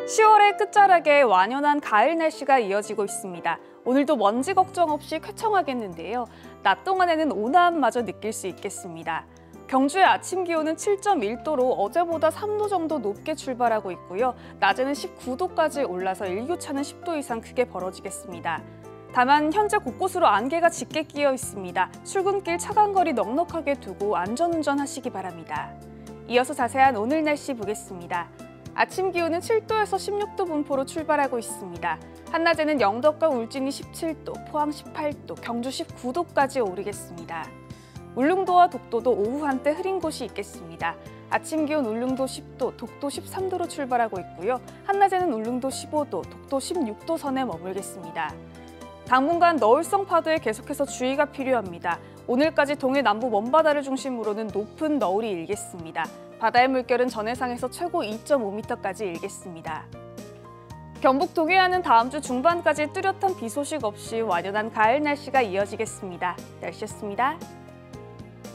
10월의 끝자락에 완연한 가을 날씨가 이어지고 있습니다. 오늘도 먼지 걱정 없이 쾌청하겠는데요. 낮 동안에는 온화함마저 느낄 수 있겠습니다. 경주의 아침 기온은 7.1도로 어제보다 3도 정도 높게 출발하고 있고요. 낮에는 19도까지 올라서 일교차는 10도 이상 크게 벌어지겠습니다. 다만 현재 곳곳으로 안개가 짙게 끼어 있습니다. 출근길 차간거리 넉넉하게 두고 안전운전 하시기 바랍니다. 이어서 자세한 오늘 날씨 보겠습니다. 아침 기온은 7도에서 16도 분포로 출발하고 있습니다. 한낮에는 영덕과 울진이 17도, 포항 18도, 경주 19도까지 오르겠습니다. 울릉도와 독도도 오후 한때 흐린 곳이 있겠습니다. 아침 기온 울릉도 10도, 독도 13도로 출발하고 있고요. 한낮에는 울릉도 15도, 독도 16도 선에 머물겠습니다. 당분간 너울성 파도에 계속해서 주의가 필요합니다. 오늘까지 동해 남부 먼바다를 중심으로는 높은 너울이 일겠습니다. 바다의 물결은 전해상에서 최고 2.5m까지 일겠습니다. 경북 동해안은 다음 주 중반까지 뚜렷한 비 소식 없이 완연한 가을 날씨가 이어지겠습니다. 날씨였습니다.